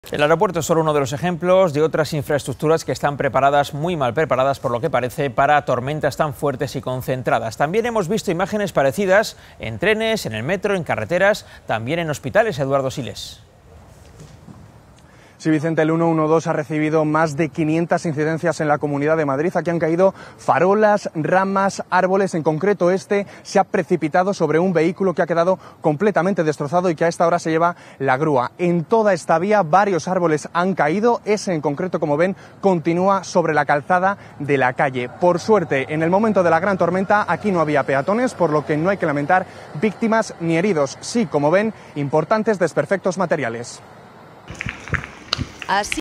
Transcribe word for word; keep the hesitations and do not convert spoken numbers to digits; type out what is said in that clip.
El aeropuerto es solo uno de los ejemplos de otras infraestructuras que están preparadas, muy mal preparadas por lo que parece, para tormentas tan fuertes y concentradas. También hemos visto imágenes parecidas en trenes, en el metro, en carreteras, también en hospitales. Eduardo Siles. Sí, Vicente, el ciento doce ha recibido más de quinientas incidencias en la Comunidad de Madrid. Aquí han caído farolas, ramas, árboles. En concreto, este se ha precipitado sobre un vehículo que ha quedado completamente destrozado y que a esta hora se lleva la grúa. En toda esta vía varios árboles han caído. Ese en concreto, como ven, continúa sobre la calzada de la calle. Por suerte, en el momento de la gran tormenta, aquí no había peatones, por lo que no hay que lamentar víctimas ni heridos. Sí, como ven, importantes desperfectos materiales. Así